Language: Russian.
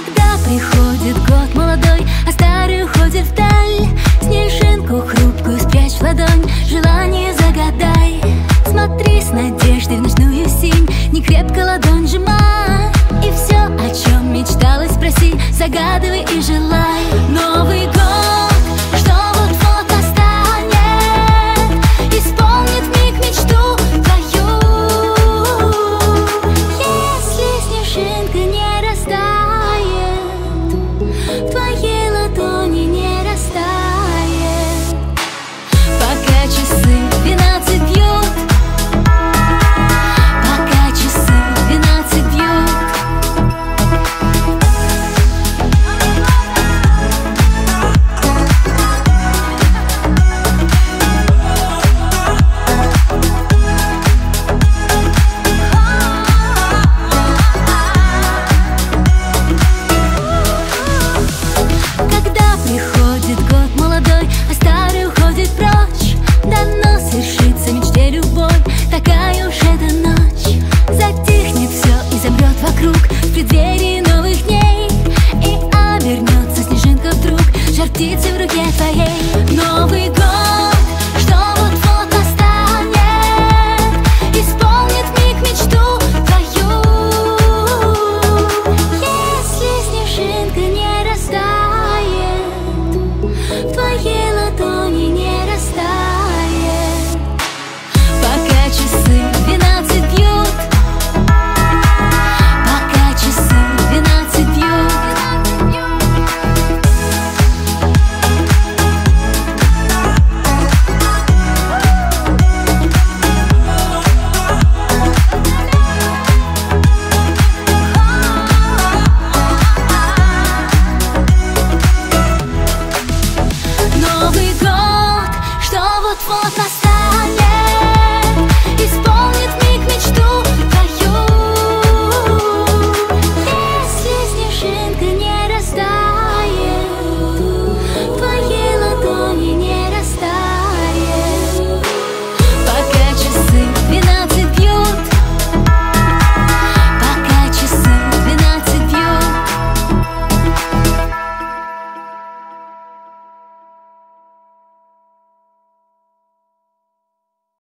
Когда приходит год молодой, а старый уходит вдаль, снежинку хрупкую спрячь в ладонь, желание загадай. Смотри с надеждой в ночную синь, не крепко ладонь сжимай, и все, о чем мечталось, спроси, загадывай и желай. Новый год